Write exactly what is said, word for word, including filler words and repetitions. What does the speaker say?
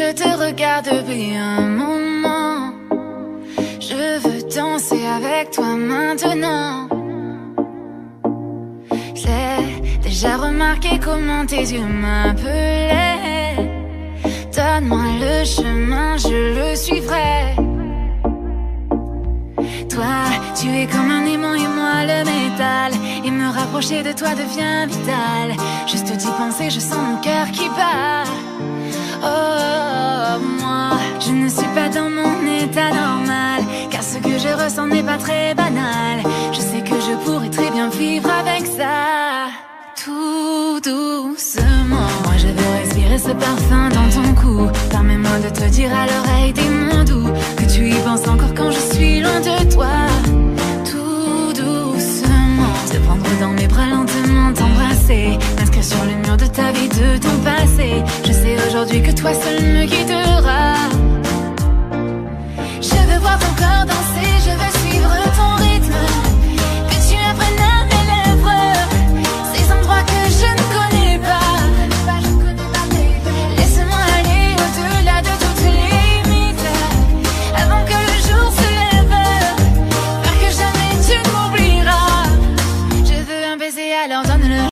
je te regarde depuis un moment. Je veux danser avec toi maintenant. J'ai déjà remarqué comment tes yeux m'appelaient. Donne-moi le chemin, je le suivrai. Toi, tu es comme un aimant et moi le métal. Et me rapprocher de toi devient vital. Juste d'y penser, je sens mon cœur qui bat. Oh, moi, je ne suis pas dans mon état normal, car ce que je ressens n'est pas très banal. Je sais que je pourrais très bien vivre avec ça. Tout doucement, moi je veux respirer ce parfum dans ton cou. Permets-moi de te dire à l'oreille des mots doux, que tu y penses encore quand je suis loin de toi. Tout doucement, te prendre dans mes bras lentement, t'embrasser, m'inscrire sur le mur de ta vie, de ton passé. Je sais aujourd'hui que toi seul me guidera. Je veux voir ton corps danser, je veux suivre ton